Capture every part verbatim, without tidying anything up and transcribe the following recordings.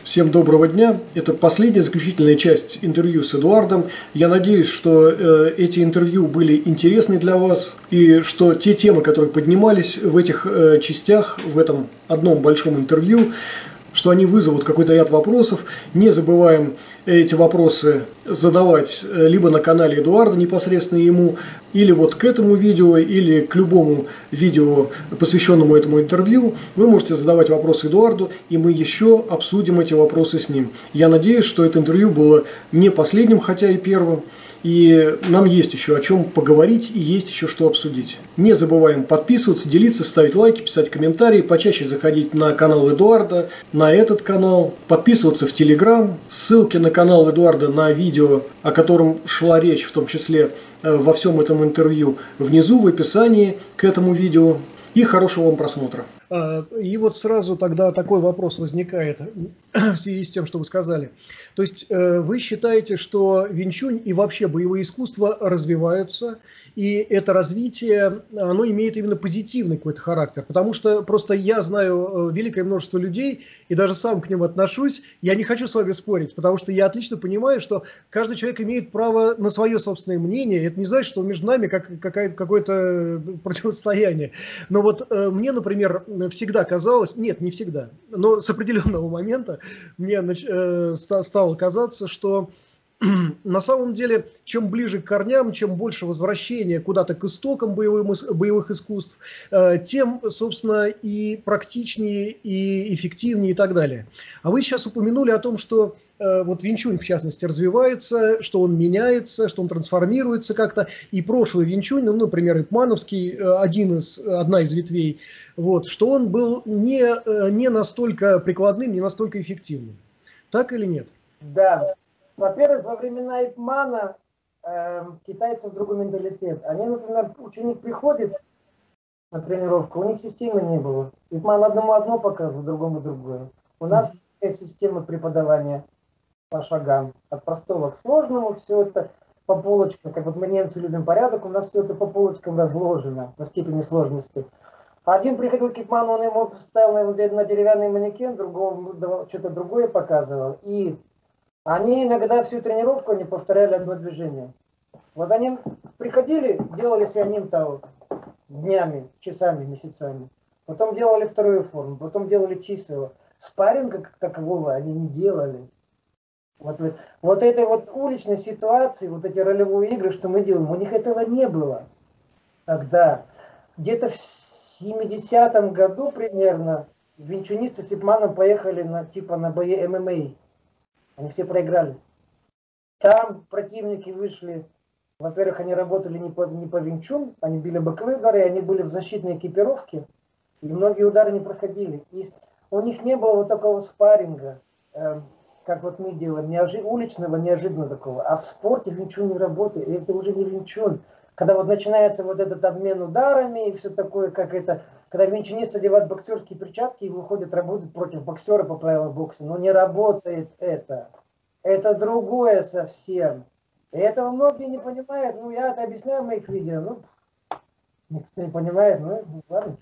Всем доброго дня. Это последняя заключительная часть интервью с Эдуардом. Я надеюсь, что э, эти интервью были интересны для вас и что те темы, которые поднимались в этих э, частях, в этом одном большом интервью, что они вызовут какой-то ряд вопросов. Не забываем эти вопросы задавать либо на канале Эдуарда непосредственно ему, или вот к этому видео, или к любому видео, посвященному этому интервью. Вы можете задавать вопросы Эдуарду, и мы еще обсудим эти вопросы с ним. Я надеюсь, что это интервью было не последним, хотя и первым. И нам есть еще о чем поговорить и есть еще что обсудить. Не забываем подписываться, делиться, ставить лайки, писать комментарии, почаще заходить на канал Эдуарда, на этот канал, подписываться в Телеграм, ссылки на канал Эдуарда на видео, о котором шла речь, в том числе во всем этом интервью, внизу в описании к этому видео. И хорошего вам просмотра. И вот сразу тогда такой вопрос возникает в связи с тем, что вы сказали. То есть вы считаете, что Винь Чунь и вообще боевые искусства развиваются, и это развитие, оно имеет именно позитивный какой-то характер? Потому что просто я знаю великое множество людей, и даже сам к ним отношусь, я не хочу с вами спорить, потому что я отлично понимаю, что каждый человек имеет право на свое собственное мнение, это не значит, что между нами как, какое-то противостояние. Но вот э, мне, например, всегда казалось, нет, не всегда, но с определенного момента мне э, стало казаться, что на самом деле, чем ближе к корням, чем больше возвращения куда-то к истокам боевым, боевых искусств, э, тем, собственно, и практичнее, и эффективнее, и так далее. А вы сейчас упомянули о том, что э, вот Винь Чунь, в частности, развивается, что он меняется, что он трансформируется как-то. И прошлый Винь Чунь, ну, например, Ипмановский, один из, одна из ветвей, вот, что он был не, не настолько прикладным, не настолько эффективным. Так или нет? Да. Во-первых, во времена Ипмана э, китайцев другой менталитет. Они, например, ученик приходит на тренировку, у них системы не было. Ипман одному одно показывал, другому другое. У нас есть система преподавания по шагам. От простого к сложному, все это по полочкам. Как вот мы немцы любим порядок, у нас все это по полочкам разложено по степени сложности. Один приходил к Ипману, он ему ставил на деревянный манекен, другому что-то другое показывал. И они иногда всю тренировку они повторяли одно движение. Вот они приходили, делали сионим-тау днями, часами, месяцами. Потом делали вторую форму, потом делали числа. Спарринга как такового они не делали. Вот, вот, вот этой вот уличной ситуации, вот эти ролевые игры, что мы делаем, у них этого не было тогда. Где-то в семидесятом году примерно винчунисты с Ипманом поехали на, типа, на бои эм эм а. Они все проиграли. Там противники вышли, во-первых, они работали не по, не по Винь Чунь, они били боковые удары, они были в защитной экипировке, и многие удары не проходили. И у них не было вот такого спарринга, э, как вот мы делаем, неожи уличного, неожиданно такого. А в спорте Винь Чунь не работает, и это уже не Винь Чунь. Когда вот начинается вот этот обмен ударами и все такое, как это, когда винчунист одевает боксерские перчатки и выходит работать против боксера по правилам бокса, но не работает это. Это другое совсем. И этого многие не понимают. Ну, я это объясняю в моих видео. Ну, никто не понимает, ну, ладно.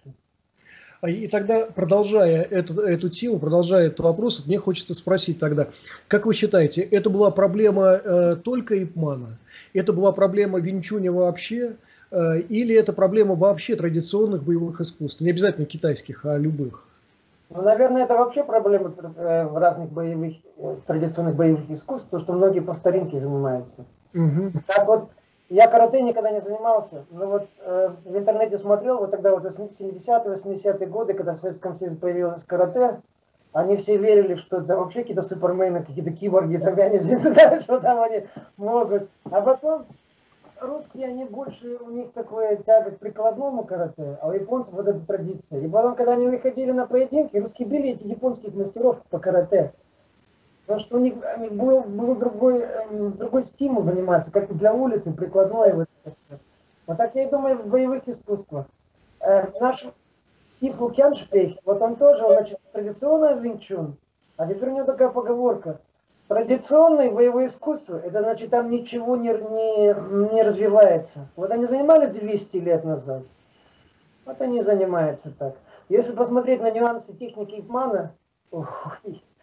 И тогда, продолжая эту, эту тему, продолжая этот вопрос, мне хочется спросить тогда, как вы считаете, это была проблема э, только Ипмана? Это была проблема Винь Чуня вообще? Э, или это проблема вообще традиционных боевых искусств? Не обязательно китайских, а любых? Ну, наверное, это вообще проблема в разных боевых, традиционных боевых искусств, потому что многие по старинке занимаются. Угу. Как вот я карате никогда не занимался, но вот э, в интернете смотрел, вот тогда вот семидесятые, восьмидесятые годы, когда в Советском Союзе появилось карате, они все верили, что это вообще какие-то супермены, какие-то киборги, там, я не знаю, что там они могут. А потом русские, они больше, у них такое тяга к прикладному карате, а у японцев вот эта традиция. И потом, когда они выходили на поединки, русские били этих японских мастеров по карате. Потому что у них был, был другой, другой стимул заниматься, как для улицы, прикладное. Вот, это все. Вот так я и думаю в боевых искусствах. Э, наш Сифу Кяншпейх, вот он тоже, он, значит, традиционный Винь Чунь, а теперь у него такая поговорка. Традиционное боевое искусство, это значит, там ничего не, не, не развивается. Вот они занимались двести лет назад. Вот они занимаются так. Если посмотреть на нюансы техники Ипмана, ой,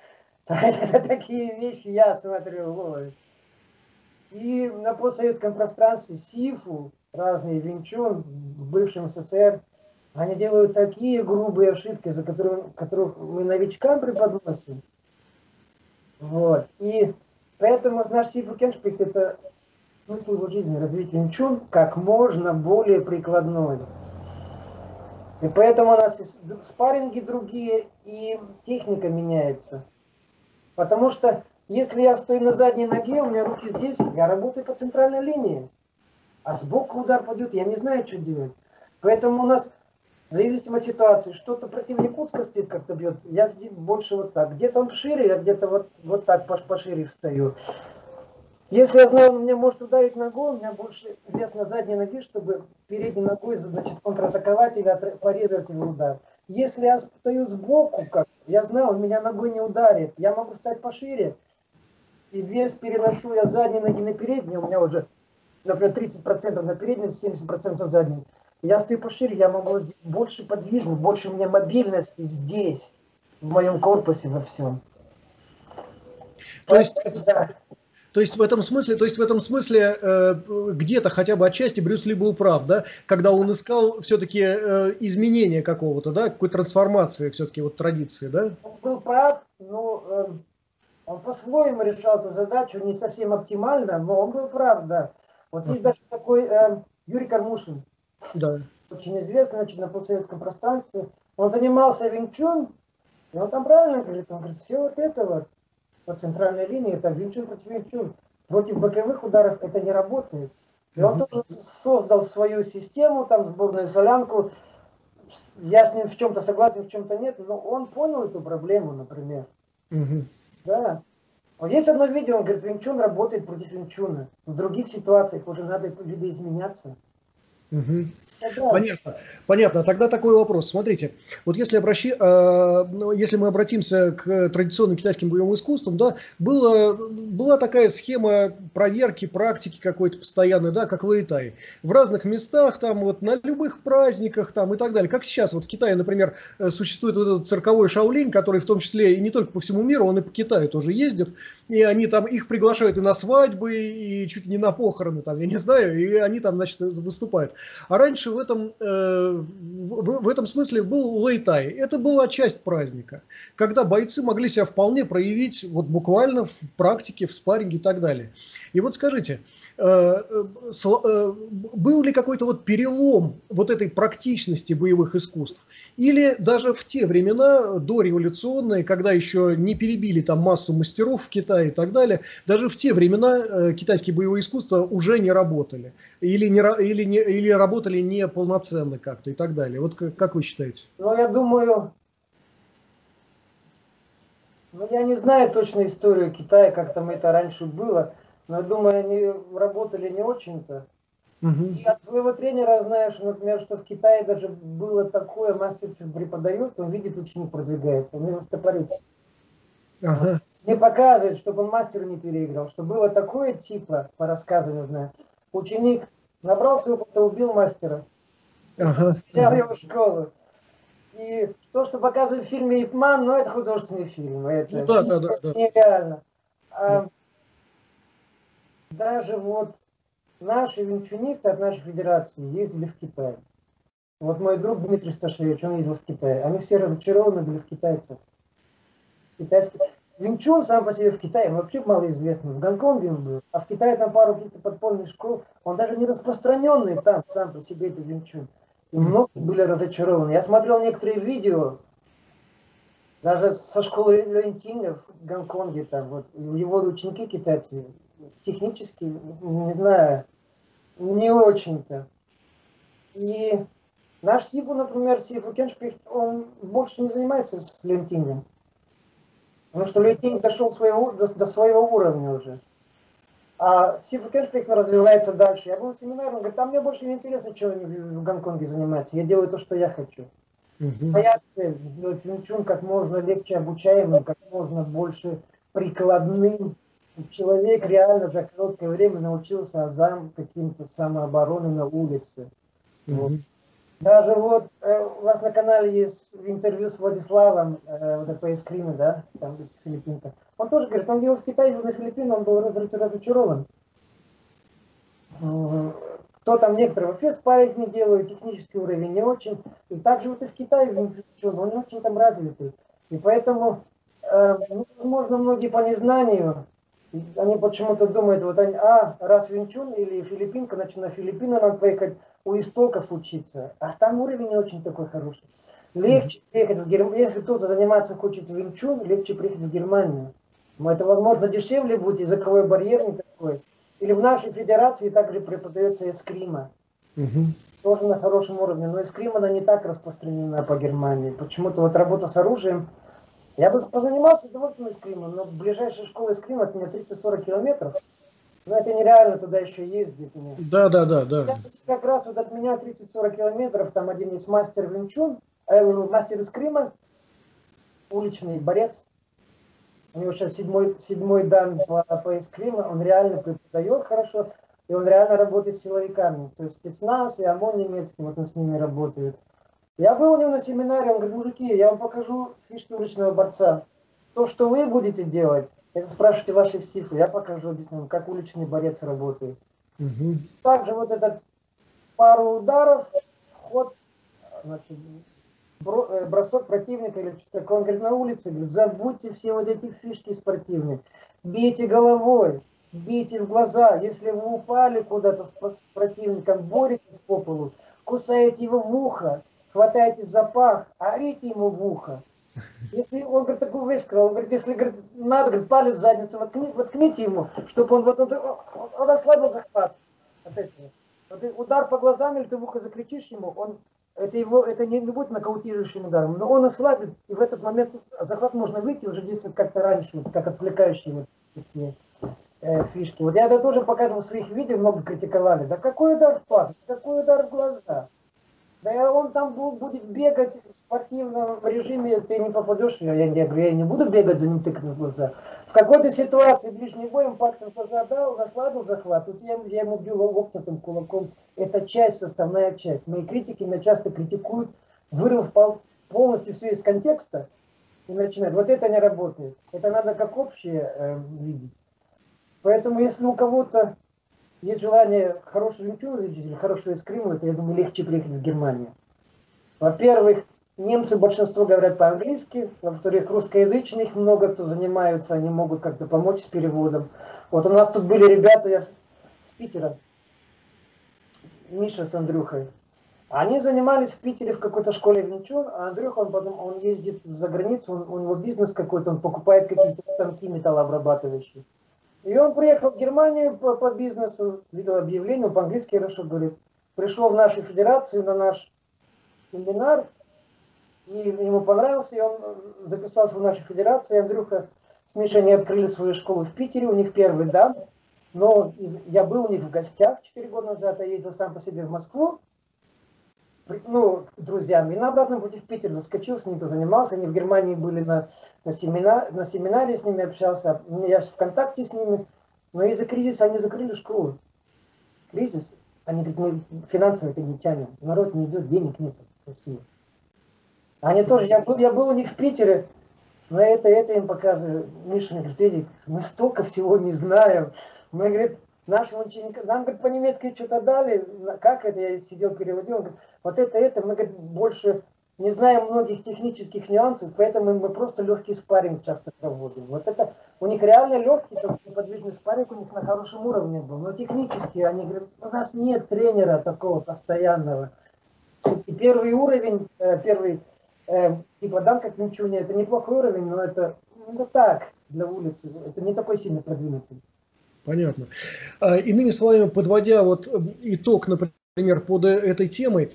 Такие вещи я смотрю. Вот. И на постсоветском пространстве Сифу, разные Винчун в бывшем СССР, они делают такие грубые ошибки, за которые, которых мы новичкам преподносим. Вот. И поэтому наш Сифу Кеншпик — это смысл его жизни, развить Винчун как можно более прикладной. И поэтому у нас и спарринги другие, и техника меняется. Потому что если я стою на задней ноге, у меня руки здесь, я работаю по центральной линии. А сбоку удар пойдет, я не знаю, что делать. Поэтому у нас, в зависимости от ситуации, что-то противник узко стоит, как-то бьет, я больше вот так. Где-то он шире, я где-то вот, вот так пошире встаю. Если я знаю, он мне может ударить ногой, у меня больше вес на задней ноге, чтобы передней ногой, значит, контратаковать или парировать его удар. Если я стою сбоку, как я знаю, он меня ногой не ударит, я могу стать пошире, и вес переношу я с задней ноги на переднюю, у меня уже, например, тридцать процентов на передней, семьдесят процентов задней. Я стою пошире, я могу здесь больше подвижный, больше у меня мобильности здесь, в моем корпусе, во всем. То есть, да. То есть в этом смысле, то есть в этом смысле э, где-то хотя бы отчасти Брюс Ли был прав, да, когда он искал все-таки э, изменения какого-то, да, какой-то трансформации все-таки вот традиции, да? Он был прав, но э, он по-своему решал эту задачу, не совсем оптимально, но он был прав, да. Вот есть даже такой э, Юрий Кармушин, да. Очень известный, значит, на постсоветском пространстве. Он занимался винчун, и он там правильно говорит, он говорит, все вот это вот по центральной линии, это винчун против винчун. Против боковых ударов это не работает. И он тоже создал свою систему, там сборную солянку. Я с ним в чем-то согласен, в чем-то нет, но он понял эту проблему, например. Угу. Да. Вот есть одно видео, он говорит, винчун работает против винчуна. В других ситуациях уже надо видоизменяться. Угу. Понятно, понятно. Тогда такой вопрос. Смотрите, вот если, обращи, э, если мы обратимся к традиционным китайским боевым искусствам, да, было, была такая схема проверки, практики какой-то постоянной, да, как лэйтай. В разных местах, там, вот, на любых праздниках там, и так далее. Как сейчас вот в Китае, например, существует вот этот цирковой Шаолинь, который в том числе и не только по всему миру, он и по Китаю тоже ездит. И они там, их приглашают и на свадьбы, и чуть ли не на похороны, там, я не знаю, и они там, значит, выступают. А раньше в этом, э, в, в этом смысле был лэйтай. Это была часть праздника, когда бойцы могли себя вполне проявить вот буквально в практике, в спарринге и так далее. И вот скажите, э, э, был ли какой-то вот перелом вот этой практичности боевых искусств? Или даже в те времена, дореволюционные, когда еще не перебили там массу мастеров в Китае и так далее, даже в те времена э, китайские боевые искусства уже не работали? Или, не, или, не, или работали неполноценно как-то и так далее? Вот как, как вы считаете? Ну, я думаю, ну, я не знаю точно историю Китая, как там это раньше было, но я думаю, они работали не очень-то. Угу. И от своего тренера знаешь, например, что в Китае даже было такое, мастер преподает, он видит, ученик продвигается, он его стопорит. Ага. Не показывает, чтобы он мастеру не переиграл, что было такое типа, по рассказам, не знаю, ученик набрался опыта, убил мастера, ага. Взял его в школу. И то, что показывают в фильме «Ип Ман», ну это художественный фильм, это, ну, да, да, да, это да. нереально. А, да. Даже вот наши винчунисты от нашей федерации ездили в Китай. Вот мой друг Дмитрий Сташевич, он ездил в Китай. Они все разочарованы были в китайцах. Китайский. Винчун сам по себе в Китае вообще малоизвестный. В Гонконге он был, а в Китае там пару каких-то подпольных школ. Он даже не распространенный там сам по себе, это винчун. И многие были разочарованы. Я смотрел некоторые видео, даже со школы Люэньтинга в Гонконге, там вот, его ученики китайцы, технически, не знаю, не очень-то. И наш Сифу, например, Сифу Кеншпих, он больше не занимается с Люэньтингом. Потому что Люэньтинг дошел своего, до, до своего уровня уже. А Сифу Кеншпих развивается дальше. Я был на семинаре, он говорит, а мне больше не интересно, что они в, в Гонконге занимаются. Я делаю то, что я хочу. Uh-huh. Моя цель сделать винчун как можно легче обучаемым, как можно больше прикладным. Человек реально за короткое время научился азам каким-то самообороны на улице. Uh-huh. Вот. Даже вот э, у вас на канале есть в интервью с Владиславом, э, вот это по эскриме, да, там филиппинка, он тоже говорит, он делал в Китае, на Филиппинах, он был разочарован. Кто там, некоторые вообще спарринг не делают, технический уровень не очень. И также вот и в Китае, он не очень там развитый. И поэтому, э, ну, возможно, многие по незнанию, они почему-то думают, вот они, а, раз Винчун или филиппинка, значит на Филиппины надо поехать у истоков учиться. А там уровень не очень такой хороший. Легче приехать в Германию, если кто-то занимается, хочет Винчун, легче приехать в Германию. Но это, возможно, дешевле будет, языковой барьер не такой. Или в нашей федерации также преподается эскрима. Угу. Тоже на хорошем уровне. Но эскрима, она не так распространена по Германии. Почему-то вот работа с оружием. Я бы позанимался с удовольствием эскримом, но ближайшая школа эскрима от меня тридцать-сорок километров. Но это нереально туда еще ездить мне. Да, да, да, да. Я, как раз вот от меня тридцать-сорок километров, там один есть мастер Винчун, э, мастер эскрима, уличный борец. У него сейчас седьмой, седьмой дан по, по эскриму, он реально преподает хорошо, и он реально работает с силовиками. То есть спецназ и ОМОН немецкий, вот он с ними работает. Я был у него на семинаре, он говорит, мужики, я вам покажу фишки уличного борца. То, что вы будете делать, это спрашивайте ваших сифы, я покажу, объясню, как уличный борец работает. Угу. Также вот этот пару ударов, вход, значит, бросок противника или что-то такое. Он говорит, на улице, говорит, забудьте все вот эти фишки спортивные. Бейте головой, бейте в глаза. Если вы упали куда-то с противником, боретесь по полу, кусаете его в ухо, хватаете за пах, орите ему в ухо. Если он, говорит, такую вещь сказал, он говорит, если, говорит, надо, говорит, палец в задницу, воткни, воткните ему, чтобы он вот он, он, он ослабил захват от этого. Вот удар по глазам, или ты в ухо закричишь ему, он, это, его, это не, не будет нокаутирующим ударом, но он ослабит, и в этот момент захват можно выйти, уже действует как-то раньше, вот, как отвлекающие вот такие э, фишки. Вот я это тоже показывал в своих видео, много критиковали. Да какой удар в пах, какой удар в глаза? Да он там будет бегать в спортивном режиме, ты не попадешь. Я, я, я говорю, я не буду бегать, за ним тыкать в глаза. В какой-то ситуации ближний бой, он пальцем в глаза дал, ослабил захват. Вот я, я ему бил локтем, кулаком. Это часть, составная часть. Мои критики меня часто критикуют, вырвав полностью все из контекста и начинают. Вот это не работает. Это надо как общее э, видеть. Поэтому если у кого-то есть желание хорошего Винчуна изучить или хорошего эскрима, это, я думаю, легче приехать в Германию. Во-первых, немцы большинство говорят по-английски, во-вторых, русскоязычных много кто занимаются, они могут как-то помочь с переводом. Вот у нас тут были ребята я, с Питера, Миша с Андрюхой. Они занимались в Питере в какой-то школе Винчун, а Андрюха, он потом он ездит за границу, он, у него бизнес какой-то, он покупает какие-то станки металлообрабатывающие. И он приехал в Германию по, по бизнесу, видел объявление, он по-английски хорошо говорит. Пришел в нашу федерацию на наш семинар, и ему понравился, и он записался в нашу федерацию. И Андрюха с Мишей, они открыли свою школу в Питере, у них первый дан. Но из, я был у них в гостях четыре года назад, я ездил сам по себе в Москву, ну, друзьям. И на обратном пути в Питер заскочил, с ними позанимался. Они в Германии были на, на, семинар, на семинаре, с ними общался. Я в контакте с ними. Но из-за кризиса они закрыли школу. Кризис. Они говорят, мы финансово это не тянем. Народ не идет, денег нет в России. Они тоже, я был, я был у них в Питере, но это, это им показываю. Миша мне говорит, Эдик, мы столько всего не знаем. Мы, говорит, нашим ученикам, нам, говорит, по-немецки что-то дали, как это, я сидел, переводил, он говорит, вот это, это, мы, говорит, больше не знаем многих технических нюансов, поэтому мы просто легкий спарринг часто проводим. Вот это, у них реально легкий, подвижный спарринг у них на хорошем уровне был, но технически они говорят, у нас нет тренера такого постоянного. И первый уровень, первый, типа дан как Винчуне, это неплохой уровень, но это, ну, так, для улицы, это не такой сильно продвинутый. Понятно. Иными словами, подводя вот итог, например, под этой темой,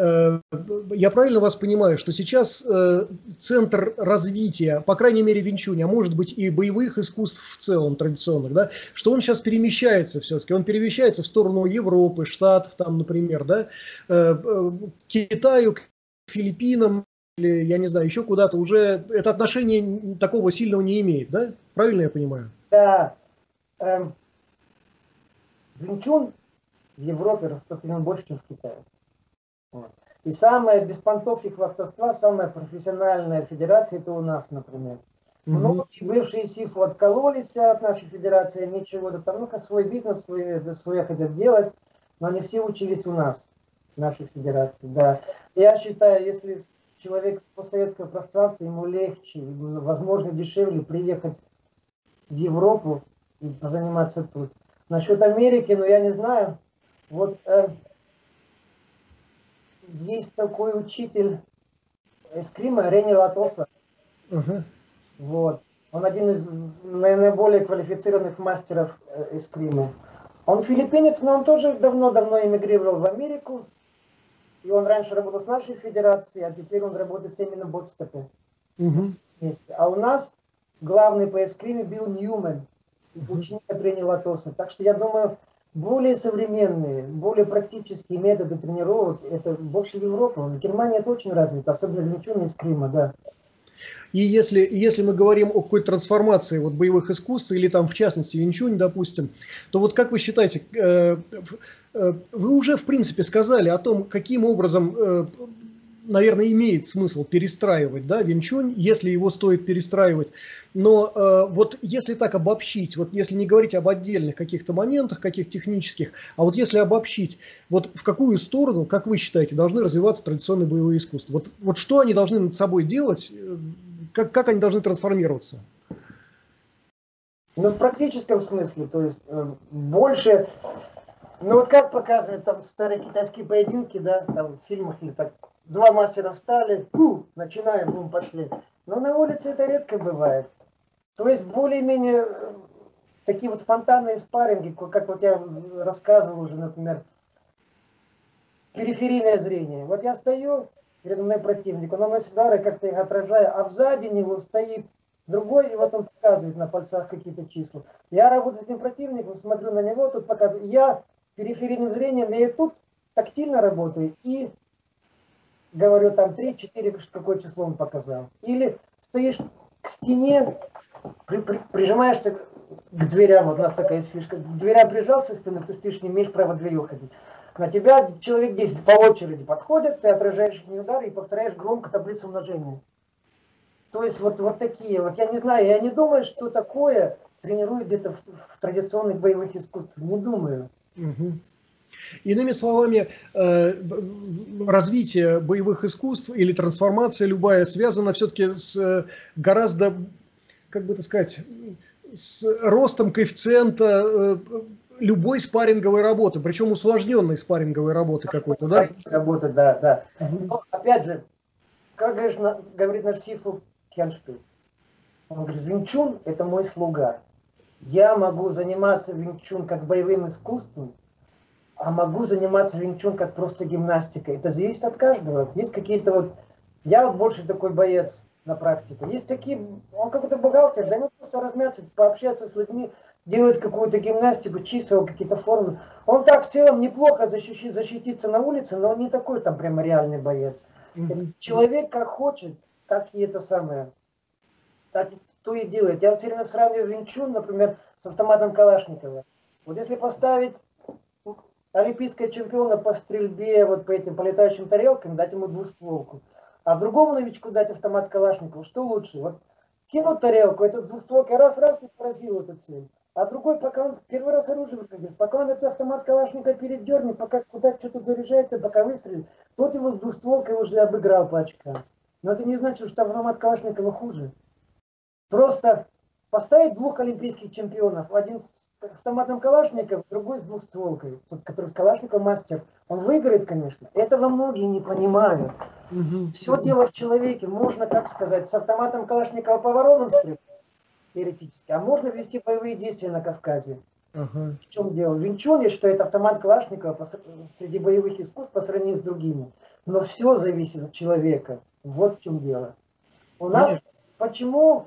я правильно вас понимаю, что сейчас центр развития, по крайней мере, Винчунь, а может быть и боевых искусств в целом традиционных, да, что он сейчас перемещается все-таки, он перемещается в сторону Европы, Штатов, там, например, да, к Китаю, к Филиппинам, или, я не знаю, еще куда-то, уже это отношение такого сильного не имеет, да? Правильно я понимаю? Да. Эм, Винчун в Европе распространен больше, чем в Китае. Вот. И самая без понтов и хвастовства, самая профессиональная федерация, это у нас, например. Угу. Многие бывшие СИФу откололись от нашей федерации, они чего-то там, ну-ка, свой бизнес, свой, свой хотят делать, но они все учились у нас, в нашей федерации, да. Я считаю, если человек с постсоветского пространства, ему легче, возможно, дешевле приехать в Европу и позаниматься тут. Насчет Америки, ну, я не знаю. Вот э, есть такой учитель эскрима Рени Латоса. Ага. Вот. Он один из наиболее квалифицированных мастеров эскрима. Он филиппинец, но он тоже давно-давно эмигрировал в Америку. И он раньше работал с нашей федерацией, а теперь он работает с Эмином Бодстепе. Угу. А у нас главный по эскриме Билл Ньюман, ученик от Рени Латоса. Так что я думаю, более современные, более практические методы тренировок, это больше Европы. В Германии это очень развито, особенно в Винчуне и эскрима, да. И если, если мы говорим о какой-то трансформации вот боевых искусств, или там в частности Винчунь, допустим, то вот как вы считаете, э, э, вы уже в принципе сказали о том, каким образом, э, наверное, имеет смысл перестраивать, да, Винчунь, если его стоит перестраивать. Но э, вот если так обобщить, вот если не говорить об отдельных каких-то моментах, каких технических, а вот если обобщить, вот в какую сторону, как вы считаете, должны развиваться традиционные боевые искусства? Вот, вот что они должны над собой делать? Как, как они должны трансформироваться? Ну, в практическом смысле, то есть э, больше, ну вот как показывают там старые китайские поединки, да, там в фильмах или так, два мастера встали, фу, начинаем, бум, пошли. Но на улице это редко бывает. То есть более-менее э, такие вот спонтанные спарринги, как вот я рассказывал уже, например, периферийное зрение. Вот я стою, передо мной противник, он наносит удары, как-то их отражаю, а сзади него стоит другой, и вот он показывает на пальцах какие-то числа. Я работаю с этим противником, смотрю на него, тут показываю. Я периферийным зрением, я и тут тактильно работаю, и говорю там три-четыре, какое число он показал. Или стоишь к стене, при, при, прижимаешься к дверям, вот у нас такая есть фишка, к дверям прижался спиной, ты стоишь, не имеешь права дверью ходить. На тебя человек десять по очереди подходят, ты отражаешь их удары и повторяешь громко таблицу умножения. То есть вот, вот такие, вот я не знаю, я не думаю, что такое тренируют где-то в, в традиционных боевых искусствах, не думаю. Угу. Иными словами, развитие боевых искусств или трансформация любая связана все-таки с гораздо, как бы так сказать, с ростом коэффициента любой спарринговой работы, причем усложненной спарринговой работы какой-то, да? Работа, да, да. Угу. Но, опять же, как говоришь, говорит наш Сифу Кеншпиль, он говорит, Винчун – это мой слуга. Я могу заниматься Винчун как боевым искусством, а могу заниматься Винчун как просто гимнастикой. Это зависит от каждого. Есть какие-то вот... Я вот больше такой боец на практику. Есть такие... Он какой-то бухгалтер, да ему просто размяться, пообщаться с людьми, делать какую-то гимнастику, числа, какие-то формы. Он так в целом неплохо защитит, защититься на улице, но он не такой там прямо реальный боец. Mm-hmm. Это человек как хочет, так и это самое. Так то и делает. Я вот все время сравниваю Винчун, например, с автоматом Калашникова. Вот если поставить олимпийского чемпиона по стрельбе, вот по этим по летающим тарелкам, дать ему двустволку. А другому новичку дать автомат Калашникова, что лучше? Вот кинуть тарелку, этот двустволка раз-раз и поразил эту цель. А другой, пока он в первый раз оружие выходит, пока он этот автомат Калашникова передернет, пока куда что-то заряжается, пока выстрелит, тот его с двустволкой уже обыграл по очкам. Но это не значит, что автомат Калашникова хуже. Просто поставить двух олимпийских чемпионов, один с автоматом Калашников, другой с двухстволкой, тот, который с Калашником мастер, он выиграет, конечно. Этого многие не понимают. Угу. Все дело в человеке. Можно, как сказать, с автоматом Калашникова по воронам стрелять, теоретически, а можно вести боевые действия на Кавказе. Угу. В чем дело? В Винчуне, что это автомат Калашникова по, среди боевых искусств по сравнению с другими. Но все зависит от человека. Вот в чем дело. У нас, Нет. Почему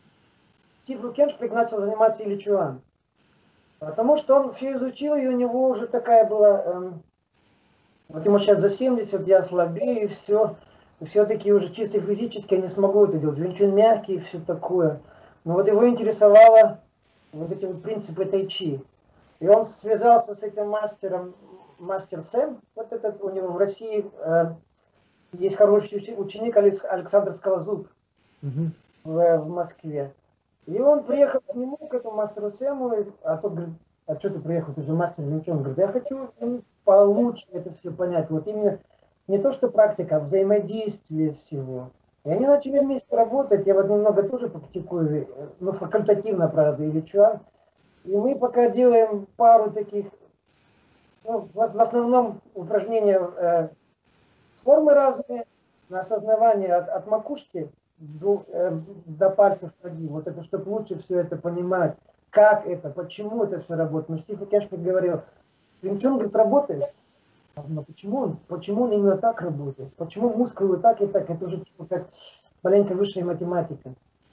Сифу Кеншпиль начал заниматься Ильичуан? Потому что он все изучил, и у него уже такая была... Эм, вот ему сейчас за семьдесят, я слабее, и все. Все-таки уже чисто физически я не смогу это делать. Винчун мягкий и все такое. Но вот его интересовало вот эти вот принципы тайчи. И он связался с этим мастером, мастер Сэм, вот этот у него в России, э, Есть хороший ученик Александр Скалозуб Угу. в, в Москве. И он приехал к нему, к этому мастеру Сэму, а тот говорит, а что ты приехал, ты же мастер ничего. Он говорит, я хочу ну, получше это все понять. Вот именно не то, что практика, а взаимодействие всего. И они начали вместе работать, я вот немного тоже практикую, ну, факультативно, правда, и Личуан. И мы пока делаем пару таких, ну, в основном упражнения, э, формы разные, на осознавание от, от макушки до, э, до пальцев ноги. Вот это, чтобы лучше все это понимать, как это, почему это все работает. Но Стив Кенш говорил, Винчун, говорит, работает. Но почему он, почему он именно так работает? Почему мускулы так и так? Это уже типа как маленькая высшая математика.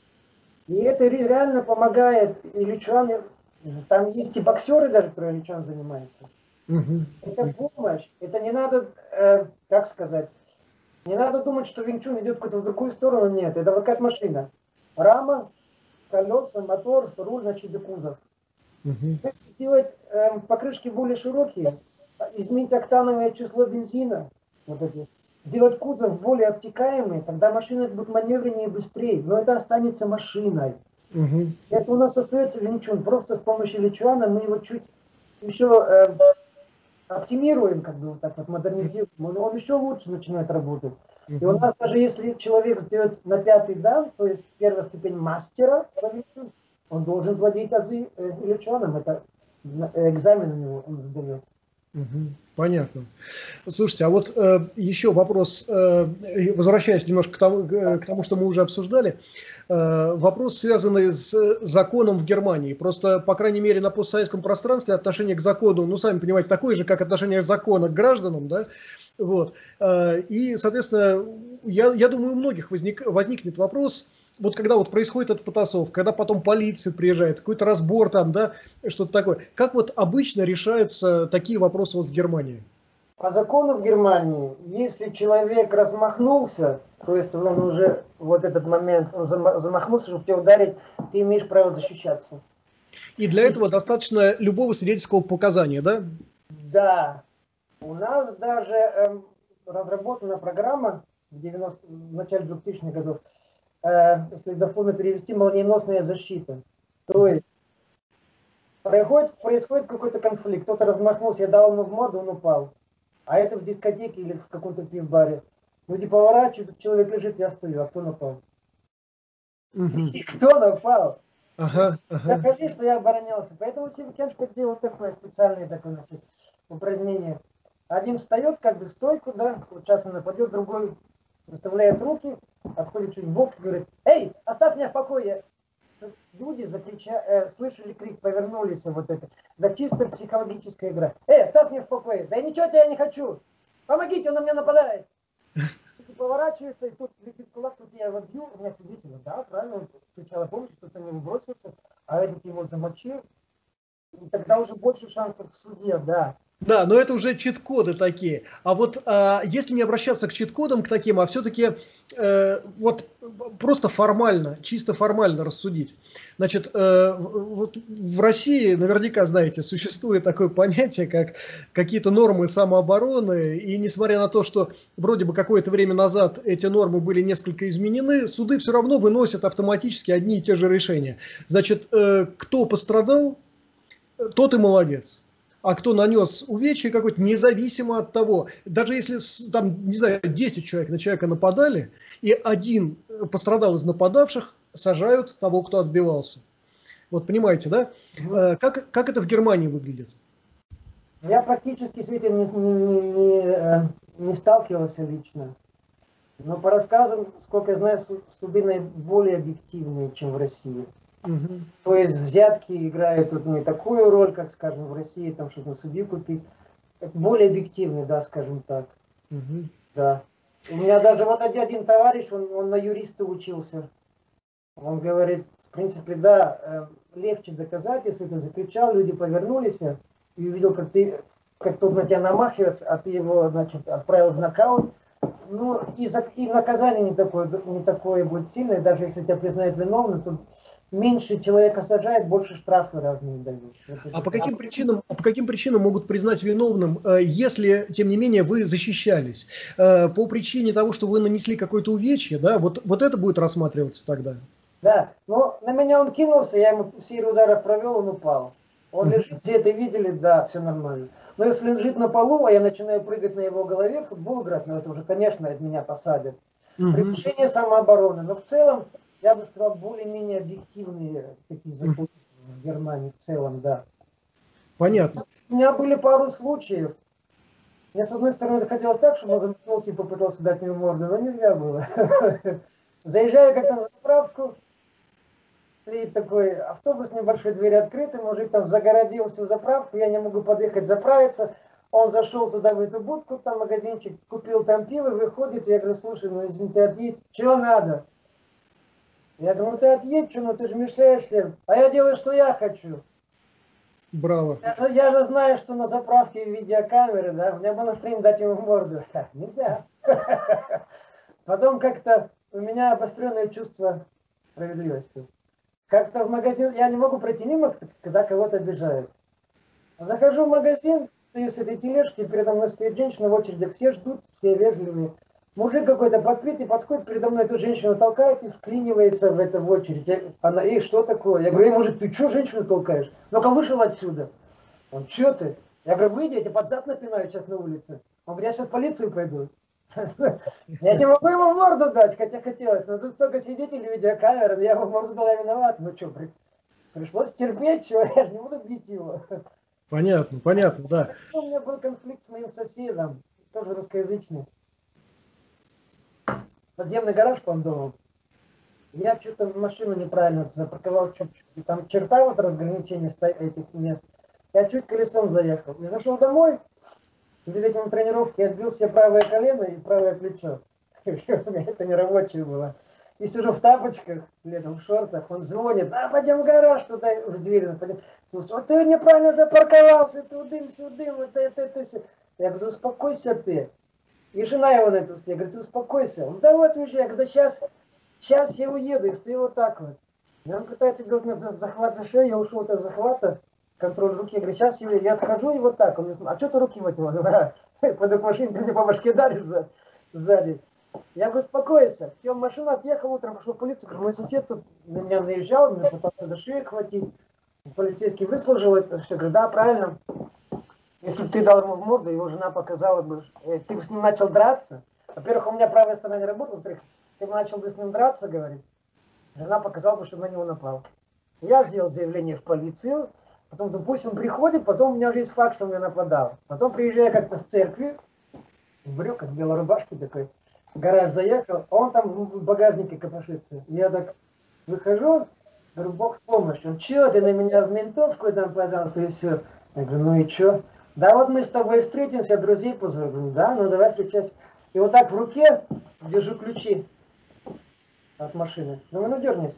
И это реально помогает. И Личуан, там есть и боксеры даже, которые Личуан занимаются. Угу. Это помощь. Это не надо, э, как сказать, не надо думать, что Винчун идет куда-то в другую сторону. Нет, это вот как машина. Рама, колеса, мотор, руль, значит, и кузов. Угу. Делать э, покрышки более широкие, изменить октановое число бензина, вот это, сделать кузов более обтекаемый, тогда машина будет маневреннее и быстрее, но это останется машиной. Угу. Это у нас остается Винчун. Просто с помощью Личуана мы его чуть еще э, оптимируем, как бы вот так вот модернизируем, он, он еще лучше начинает работать. Угу. И у нас даже если человек сдает на пятый дан, то есть первая ступень мастера, он должен владеть азы э, Личуаном, это экзамен у него он сдает. Угу. Понятно. Слушайте, а вот э, еще вопрос, э, возвращаясь немножко к тому, к тому, что мы уже обсуждали, э, вопрос, связанный с законом в Германии. Просто, по крайней мере, на постсоветском пространстве отношение к закону, ну, сами понимаете, такое же, как отношение закона к гражданам, да, вот. Э, и, соответственно, я, я думаю, у многих возник, возникнет вопрос, вот когда вот происходит эта потасовка, когда потом полиция приезжает, какой-то разбор там, да, что-то такое. Как вот обычно решаются такие вопросы вот в Германии? По закону в Германии, если человек размахнулся, то есть он уже вот этот момент, он замахнулся, чтобы тебя ударить, ты имеешь право защищаться. И для этого достаточно любого свидетельского показания, да? Да. У нас даже э, разработана программа в, девяностых, в начале двухтысячных годов, если дословно перевести, молниеносная защита. То есть происходит, происходит какой-то конфликт, кто-то размахнулся, я дал ему в морду, он упал. А это в дискотеке или в каком-то пивбаре. Люди поворачивают, человек лежит, я стою, а кто напал? Угу. И кто напал? Ага, ага. Докажи, что я оборонялся. Поэтому Сивкеншко сделал такое специальное такое, значит, упражнение. Один встает, как бы в стойку, да, вот сейчас он нападет, другой выставляет руки, отходит чуть в бок и говорит, эй, оставь меня в покое. Люди закричали, э, слышали крик, повернулись, вот это. Да чисто психологическая игра. Эй, оставь меня в покое. Да ничего я не хочу. Помогите, он на меня нападает. И поворачивается, и тут летит кулак, тут я его бью, у меня свидетель, да, правильно, он кричал о помощи, кто-то на него бросился, а этот его замочил. И тогда уже больше шансов в суде, да. Да, но это уже чит-коды такие. А вот а, если не обращаться к чит-кодам, к таким, а все-таки э, вот просто формально, чисто формально рассудить. Значит, э, вот в России, наверняка, знаете, существует такое понятие, как какие-то нормы самообороны. И несмотря на то, что вроде бы какое-то время назад эти нормы были несколько изменены, суды все равно выносят автоматически одни и те же решения. Значит, э, кто пострадал, тот и молодец. А кто нанес увечье какое-то, независимо от того, даже если там, не знаю, десять человек на человека нападали, и один пострадал из нападавших, сажают того, кто отбивался. Вот понимаете, да? Угу. Как, как это в Германии выглядит? Я практически с этим не, не, не, не сталкивался лично. Но по рассказам, сколько я знаю, суды наиболее объективные, чем в России. Угу. То есть взятки играют тут не такую роль, как, скажем, в России, там что-то на судью купить. Это более объективный, да, скажем так. Угу. Да. У меня даже вот один товарищ, он, он на юриста учился. Он говорит, в принципе, да, легче доказать, если ты закричал, люди повернулись и увидел, как ты, как тот на тебя намахивается, а ты его, значит, отправил в нокаут. Ну, и, за, и наказание не такое, не такое будет сильное, даже если тебя признают виновным, то меньше человека сажает, больше штрафы разные дают. Вот А это по так. каким причинам, а по каким причинам могут признать виновным, э, если, тем не менее, вы защищались? Э, По причине того, что вы нанесли какое-то увечье, да, вот, вот это будет рассматриваться тогда? Да, но на меня он кинулся, я ему серию ударов провел, он упал. Он Мгм. лежит, все это видели, да, все нормально. Но если он лежит на полу, а я начинаю прыгать на его голове, в футбол играть, ну это уже, конечно, от меня посадят. Мгм. Превышение самообороны. Но в целом, я бы сказал, более-менее объективные такие Мгм. законы в Германии в целом, да. Понятно. У меня были пару случаев. Мне, с одной стороны, хотелось так, чтобы он замкнулся и попытался дать мне морду, но нельзя было. Заезжаю как-то на заправку, стоит такой автобус небольшой, двери открыты, мужик там загородил всю заправку, я не могу подъехать заправиться. Он зашел туда в эту будку, там магазинчик, купил там пиво, выходит, я говорю, слушай, ну извини, ты отъедь, чего надо? Я говорю, ну ты отъедь, что, ну ты же мешаешь всем. А я делаю, что я хочу. Браво. Я же, я же знаю, что на заправке видеокамеры, да, у меня было настроение дать ему морду. Нельзя. Потом как-то у меня обостренное чувство справедливости. Как-то в магазин, я не могу пройти мимо, когда кого-то обижают. Захожу в магазин, стою с этой тележки, передо мной стоит женщина в очереди, все ждут, все вежливые. Мужик какой-то подпитый подходит, передо мной эту женщину толкает и вклинивается в это в очередь. Я- Она, эй, что такое? Я говорю, эй, мужик, ты что женщину толкаешь? Ну-ка вышел отсюда. Он, что ты? Я говорю, выйди, я тебе под зад напинаю сейчас на улице. Он говорит, я сейчас в полицию пойду. Я не могу ему в морду дать, хотя хотелось. Но тут столько свидетелей, видеокамеры, я ему в морду дал, я виноват. Ну что, пришлось терпеть, что я же не буду бить его. Понятно, понятно, да. У меня был конфликт с моим соседом, тоже русскоязычный. Подземный гараж по дому. Я что-то машину неправильно запарковал чуть-чуть. И там черта вот разграничения этих мест. Я чуть колесом заехал. Я зашел домой, перед этим на тренировке я отбил себе правое колено и правое плечо. У меня это не рабочее было. И сижу в тапочках, летом в шортах, он звонит, а пойдем в гараж туда, в дверь. Пойдем. Вот ты неправильно запарковался, тудым, сюдым, вот это, это, все. Я говорю, успокойся ты. И жена его на это, я говорю, ты успокойся. Он, да вот, уезжай, я говорю, да сейчас, сейчас я уеду, и стою вот так вот. И он пытается делать мне захват за шею, я ушел от захвата, контроль руки, я говорю, сейчас я, я отхожу и вот так. Он говорит, а что ты руки вытянул? Пойду к машине, ты мне по башке даришь сзади. Я говорю, успокойся. Сел в машину, отъехал утром, пошел в полицию. Говорю, мой сосед тут на меня наезжал, меня пытался за шею хватить. Полицейский выслужил это все. Говорю, да, правильно. Если бы ты дал ему в морду, его жена показала бы, э, ты бы с ним начал драться. Во-первых, у меня правая сторона не работала, во-вторых, ты бы начал бы с ним драться, говорит. Жена показала бы, что на него напал. Я сделал заявление в полицию, потом, допустим, он приходит, потом у меня уже есть факт, что он меня нападал. Потом приезжаю как-то с церкви, в брюках, в белой рубашке такой, в гараж заехал, а он там в багажнике копошится. Я так выхожу, говорю, Бог в помощь. Он, что, ты на меня в ментовку там подал, то и все. Я говорю, ну и что? Да вот мы с тобой встретимся, друзей позову. Говорю, да, ну давай встречайся. И вот так в руке держу ключи от машины. Думаю, ну дернись.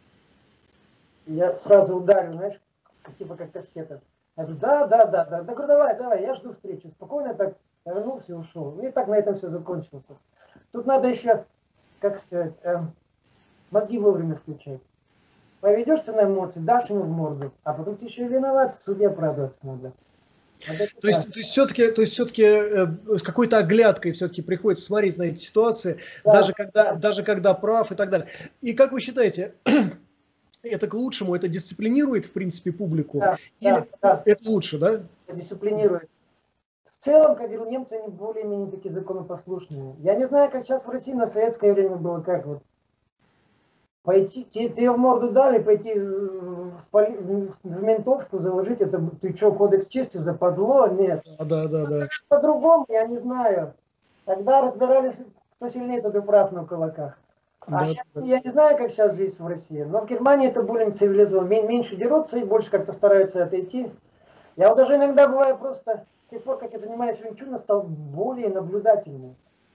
И я сразу ударил, знаешь, как, типа как кастетом. Я говорю, да, да, да, да. Я говорю, давай, давай, я жду встречи. Спокойно так я вернулся и ушел. И так на этом все закончилось. Тут надо еще, как сказать, эм, мозги вовремя включать. Поведешься на эмоции, дашь ему в морду, а потом ты еще и виноват, в суде оправдываться надо. Вот это То есть, так. то есть все-таки, то есть все-таки э, с какой-то оглядкой все-таки приходится смотреть на эти ситуации, Да, даже когда, да, даже когда прав и так далее. И как вы считаете, это к лучшему, это дисциплинирует, в принципе, публику, да, да, или да. это лучше, да? Это дисциплинирует. В целом, как говорил, немцы, они более-менее такие законопослушные. Я не знаю, как сейчас в России, но в советское время было как вот. Пойти, тебе, тебе в морду дали, пойти в, поли, в ментовку заложить, это ты что, кодекс чести западло? Нет. Да, да, да, да. По-другому, я не знаю. Тогда разбирались, кто сильнее, тот и прав на кулаках. А Да, сейчас, да. я не знаю, как сейчас жизнь в России, но в Германии это более цивилизованно. Меньше дерутся и больше как-то стараются отойти. Я вот даже иногда бываю просто, с тех пор, как я занимаюсь винчуном, стал более наблюдательный.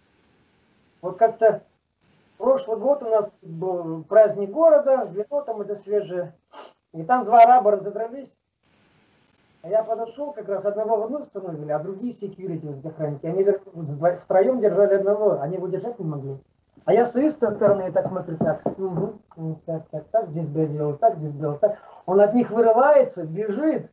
Вот как-то прошлый год у нас был праздник города, вино там это свежее. И там два араба разодрались. А я подошел, как раз одного в одну сторону вели, а другие секьюрити, вот эти охранники, они втроем держали одного, они его держать не могли. А я стою с той стороны и так смотрю, так, угу, так, так, так, здесь бы я делал так, здесь бы делал так. Он от них вырывается, бежит.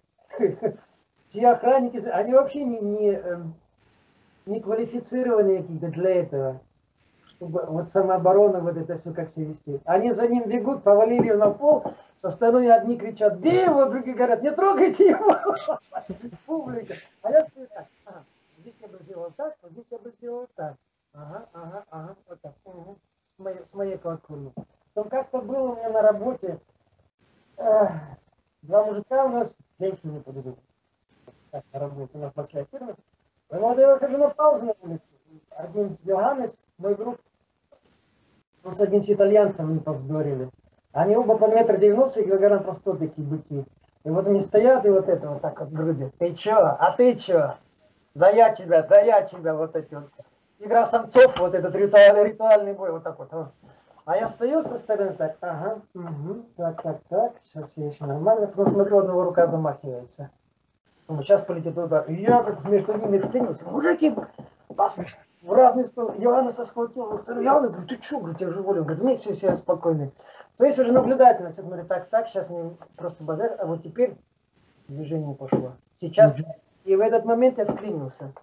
Те охранники, они вообще не, не, не квалифицированные какие-то для этого. Чтобы вот самооборона, вот это все как себя вести. Они за ним бегут, повалили его на пол, со стороны одни кричат, бей его, другие говорят, не трогайте его. Публика. А я стою так, ага, здесь я бы сделал так, вот здесь я бы сделал так. Ага, ага, ага, вот так. Угу. С моей, с моей платформы. Потом как-то было у меня на работе, э, два мужика у нас, женщины не подойдут. Так, на работе, у нас большая фирма. И вот я выхожу на паузу на улицу. Один Йоганнес, мой друг, мы с одним итальянцем не повздорили. Они оба по метр девяносто и килограмм по сто такие быки. И вот они стоят и вот это вот так вот в груди. Ты чё? А ты чё? Да я тебя, да я тебя, вот эти вот. Игра самцов, вот этот ритуальный, ритуальный бой, вот так вот. А я стою со стороны так, ага, угу, так, так, так, сейчас я еще нормально. Потом смотрю, одного рука замахивается. Думаю, сейчас полетит туда. И я как между ними вклинился. Мужики, пас, в разные стороны. Иоанна схватил, в сторону. Я говорю, ты что, говорю, тебя же волю. Говорит, нет, все, все, спокойно. То есть уже наблюдательность. Я смотрю, так, так, сейчас они просто базар, а вот теперь движение пошло. Сейчас, mm-hmm. И в этот момент я вклинился.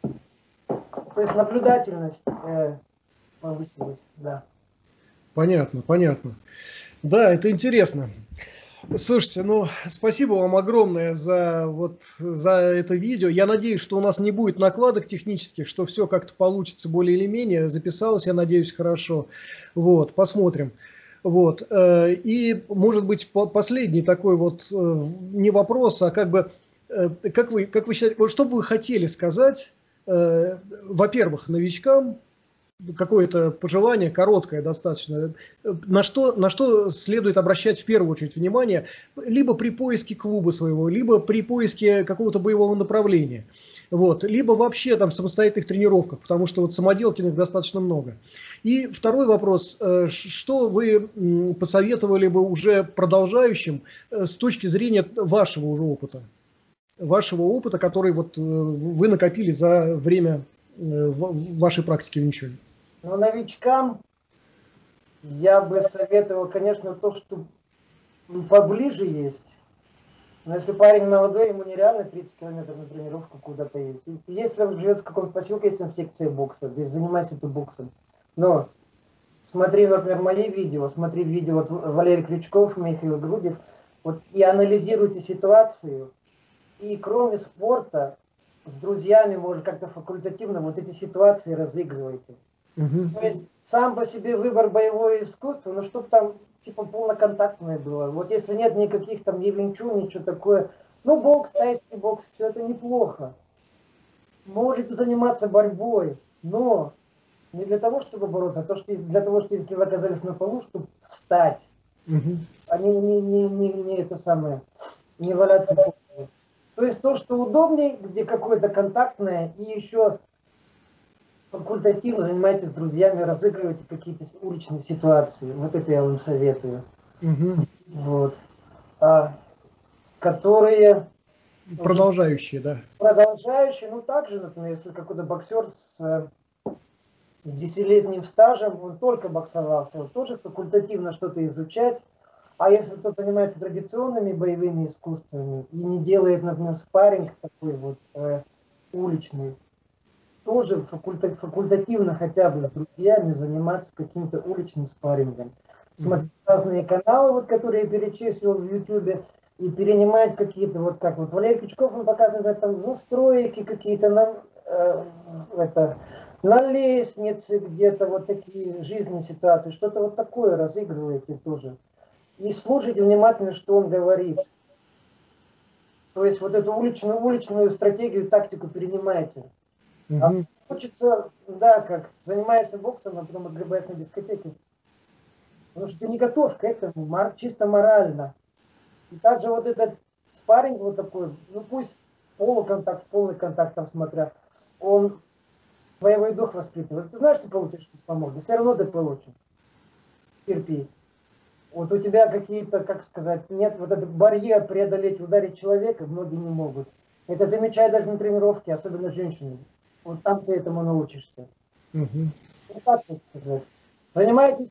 То есть наблюдательность э, повысилась, да. Понятно, понятно. Да, это интересно. Слушайте, ну, спасибо вам огромное за, вот, за это видео. Я надеюсь, что у нас не будет накладок технических, что все как-то получится более или менее. Записалось, я надеюсь, хорошо. Вот, посмотрим. Вот. И, может быть, последний такой вот не вопрос, а как бы, как вы, как вы считаете, вот что бы вы хотели сказать, во-первых, новичкам, какое-то пожелание, короткое достаточно, на что, на что следует обращать в первую очередь внимание, либо при поиске клуба своего, либо при поиске какого-то боевого направления, вот, либо вообще там в самостоятельных тренировках, потому что вот самоделкиных достаточно много. И второй вопрос, что вы посоветовали бы уже продолжающим с точки зрения вашего уже опыта, вашего опыта, который вот вы накопили за время вашей практики в Винчуне? Ну, новичкам я бы советовал, конечно, то, что поближе есть. Но если парень молодой, ему нереально тридцать километров на тренировку куда-то есть. И если он живет в каком-то поселке, есть там секция бокса, здесь занимайся ты боксом. Но смотри, например, мои видео, смотри видео вот Валерий Крючков, Михаил Грудев, вот, и анализируйте ситуацию. И кроме спорта, с друзьями, может, как-то факультативно вот эти ситуации разыгрывайте. Угу. То есть сам по себе выбор боевое искусство, но чтобы там типа полноконтактное было. Вот если нет никаких там ни винчун, ничего такое, ну бокс, тайский бокс, все это неплохо. Можете заниматься борьбой, но не для того, чтобы бороться, а то, что для того, что если вы оказались на полу, чтобы встать. Угу. А не, не, не, не, не это самое, не валяться. То есть то, что удобнее, где какое-то контактное, и еще факультативно занимайтесь с друзьями, разыгрывайте какие-то уличные ситуации. Вот это я вам советую. Угу. Вот. А, которые... Продолжающие, да. Продолжающие, ну также, например, если какой-то боксер с, с десятилетним стажем, он только боксовался, он тоже факультативно что-то изучать. А если кто-то занимается традиционными боевыми искусствами и не делает, например, спарринг такой вот э, уличный, тоже факульта- факультативно хотя бы с друзьями заниматься каким-то уличным спаррингом. Смотреть mm-hmm. разные каналы, вот, которые я перечислил в Ютубе, и перенимать какие-то, вот как вот Валерий Крючков, он показывает там настройки какие-то на, э, это, на лестнице где-то, вот такие жизненные ситуации, что-то вот такое разыгрываете тоже. И слушайте внимательно, что он говорит. То есть вот эту уличную, уличную стратегию, тактику перенимайте. Угу. А хочется, да, как занимаешься боксом, а потом отгребаешь на дискотеке. Потому что ты не готов к этому, чисто морально. И также вот этот спарринг вот такой, ну пусть в полуконтакт, в полный контакт там смотря, он боевой дух воспитывает. Ты знаешь, что получишь помог, но все равно ты получишь. Терпи. Вот у тебя какие-то, как сказать, нет вот этот барьер преодолеть, ударить человека, многие не могут. Это замечаю даже на тренировке, особенно женщины. Вот там ты этому научишься. Угу. Вот так вот сказать. Занимаетесь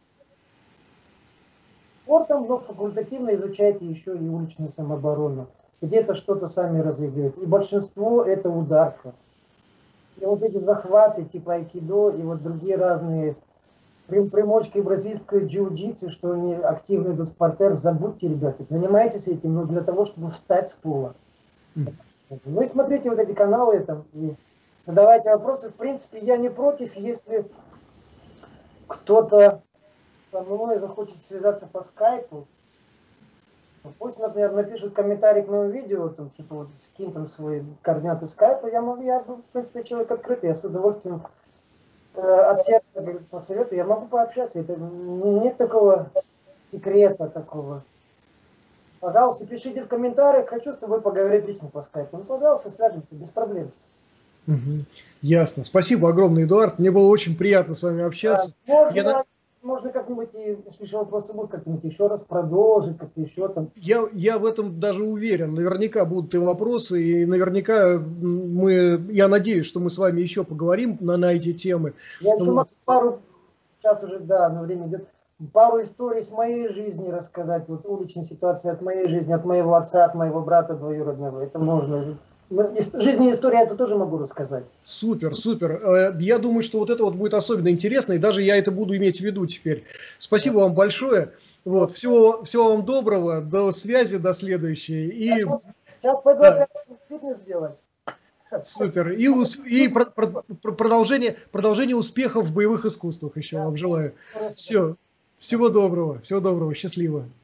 спортом, но факультативно изучаете еще и уличную самооборону. Где-то что-то сами разыгрываете. И большинство это ударка. И вот эти захваты типа айкидо и вот другие разные примочки бразильскую джиу-джитсу, что они активно идут в партер, забудьте, ребята, занимайтесь этим, но для того, чтобы встать с пола. Mm. Ну и смотрите вот эти каналы там, и задавайте вопросы. В принципе, я не против, если кто-то со мной захочет связаться по скайпу, пусть, например, напишут комментарий к моему видео, там, типа, вот, скинь там свои координаты скайпа, я могу, я, в принципе, человек открытый, я с удовольствием э, от сердца посоветую, я могу пообщаться, это нет такого секрета такого. Пожалуйста, пишите в комментариях, хочу с тобой поговорить лично по скайпу. Ну, пожалуйста, свяжемся, без проблем. Угу. Ясно. Спасибо огромное, Эдуард. Мне было очень приятно с вами общаться. А, можно... Я... Можно как-нибудь, если еще вопросы будут, как-нибудь еще раз продолжить, как-то еще там. Я, я в этом даже уверен. Наверняка будут и вопросы, и наверняка мы, я надеюсь, что мы с вами еще поговорим на, на эти темы. Я еще могу пару, сейчас уже, да, но время идет, пару историй с моей жизни рассказать, вот уличная ситуация от моей жизни, от моего отца, от моего брата двоюродного. Это можно. Жизненная история это тоже могу рассказать. Супер, супер. Я думаю, что вот это вот будет особенно интересно, и даже я это буду иметь в виду теперь. Спасибо вам большое. Вот, всего, всего вам доброго, до связи, до следующей. И... Сейчас, сейчас пойду да. фитнес делать. Супер. И, и про, про, продолжение, продолжение успехов в боевых искусствах еще вам желаю. Все. Всего доброго. Всего доброго. Счастливо.